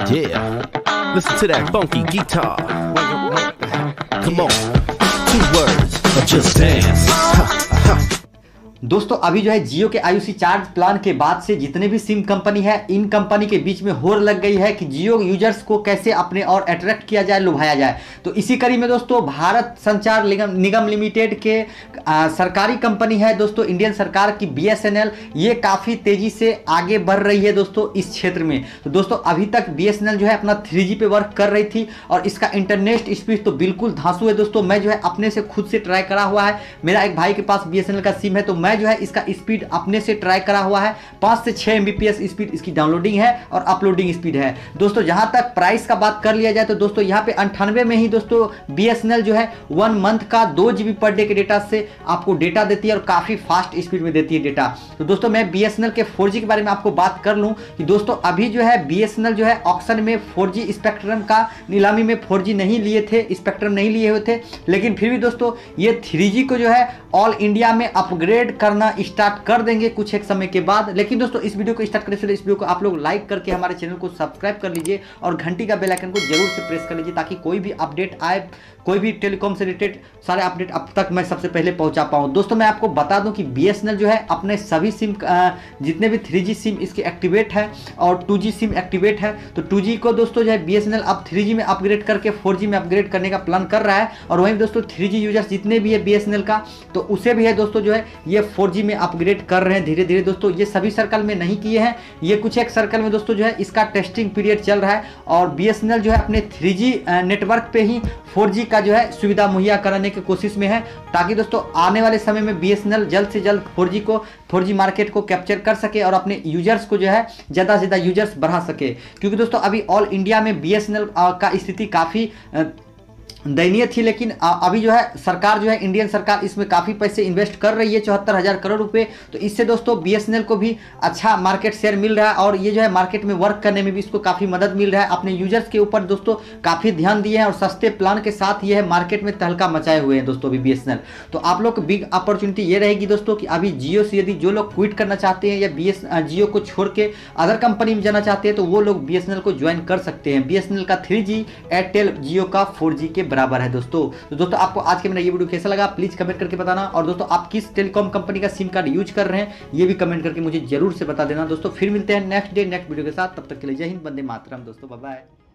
Yeah, listen to that funky guitar. Come on, 2 words or just dance. दोस्तों अभी जो है जियो के आयुषी चार्ज प्लान के बाद से जितने भी सिम कंपनी है इन कंपनी के बीच में होड़ लग गई है कि जियो यूजर्स को कैसे अपने और अट्रैक्ट किया जाए, लुभाया जाए। तो इसी कड़ी में दोस्तों भारत संचार निगम लिमिटेड के सरकारी कंपनी है दोस्तों इंडियन सरकार की BSNL, ये काफ़ी तेजी से आगे बढ़ रही है दोस्तों इस क्षेत्र में। तो दोस्तों अभी तक BSNL जो है अपना 3G पे वर्क कर रही थी और इसका इंटरनेट स्पीड तो बिल्कुल धांसू है दोस्तों। मैं जो है अपने से खुद से ट्राई करा हुआ है, मेरा एक भाई के पास BSNL का सिम है तो मैं जो है इसका स्पीड अपने से ट्राई करा हुआ है। 5 से 6 Mbps स्पीड इसकी डाउनलोडिंग है और अपलोडिंग स्पीड है दोस्तों। जहां तक प्राइस का बात कर लिया जाए तो दोस्तों यहां पे 98 में ही दोस्तों BSNL जो है 1 मंथ का 2 GB पर डे के डेटा से आपको डेटा देती है और काफी फास्ट स्पीड में देती है डेटा। तो दोस्तों मैं BSNL के 4G के बारे में आपको बात कर लूं कि दोस्तों अभी जो है BSNL जो है ऑक्शन में 4G स्पेक्ट्रम का नीलामी में 4G नहीं लिए थे, स्पेक्ट्रम नहीं लिए हुए थे, लेकिन फिर भी दोस्तों ये 3G को जो है ऑल इंडिया में अपग्रेड करना स्टार्ट कर देंगे कुछ एक समय के बाद। लेकिन दोस्तों इस वीडियो को स्टार्ट करने से इस वीडियो को आप लोग लाइक करके हमारे चैनल को सब्सक्राइब कर लीजिए और घंटी का बेल आइकन को जरूर से प्रेस कर लीजिए ताकि कोई भी अपडेट आए, कोई भी टेलीकॉम से रिलेटेड सारे अपडेट अब तक मैं सबसे पहले पहुंचा पाऊं। दोस्तों मैं आपको बता दूं कि BSNL जो है अपने सभी सिम जितने भी 3G सिम इसके एक्टिवेट है और 2G सिम एक्टिवेट है। तो 2G को दोस्तों जो है BSNL अब 3G में अपग्रेड करके 4G में अपग्रेड करने का प्लान कर रहा है और वहीं दोस्तों 3G यूजर्स जितने भी है BSNL का तो उसे भी है दोस्तों जो है ये 4G में अपग्रेड कर रहे हैं धीरे धीरे दोस्तों। ये सभी सर्कल में नहीं किए हैं, ये कुछ एक सर्कल में दोस्तों जो है इसका टेस्टिंग पीरियड चल रहा है और BSNL जो है अपने 3G नेटवर्क पे ही 4G का जो है सुविधा मुहैया कराने की कोशिश में है ताकि दोस्तों आने वाले समय में BSNL जल्द से जल्द 4G मार्केट को कैप्चर कर सके और अपने यूजर्स को जो है ज़्यादा से ज़्यादा यूजर्स बढ़ा सके। क्योंकि दोस्तों अभी ऑल इंडिया में BSNL का स्थिति काफ़ी दयनीय थी, लेकिन अभी जो है सरकार जो है इंडियन सरकार इसमें काफ़ी पैसे इन्वेस्ट कर रही है 74,000 करोड़ रुपए। तो इससे दोस्तों BSNL को भी अच्छा मार्केट शेयर मिल रहा है और ये जो है मार्केट में वर्क करने में भी इसको काफ़ी मदद मिल रहा है। अपने यूजर्स के ऊपर दोस्तों काफ़ी ध्यान दिए हैं और सस्ते प्लान के साथ ये है मार्केट में तहलका मचाए हुए हैं दोस्तों अभी BSNL। तो आप लोग को बिग अपॉर्चुनिटी ये रहेगी दोस्तों कि अभी जियो से यदि जो लोग क्विट करना चाहते हैं या जियो को छोड़ के अदर कंपनी में जाना चाहते हैं तो वो लोग BSNL को ज्वाइन कर सकते हैं। BSNL का 3G एयरटेल जियो का 4G के बराबर है दोस्तों। तो दोस्तों आपको आज के मेरा ये वीडियो कैसा लगा प्लीज कमेंट करके बताना और दोस्तों आप किस टेलीकॉम कंपनी का सिम कार्ड यूज कर रहे हैं ये भी कमेंट करके मुझे जरूर से बता देना दोस्तों। फिर मिलते हैं नेक्स्ट डे नेक्स्ट वीडियो के साथ, तब तक के लिए जय हिंद, वंदे मातरम दोस्तों, बाय बाय।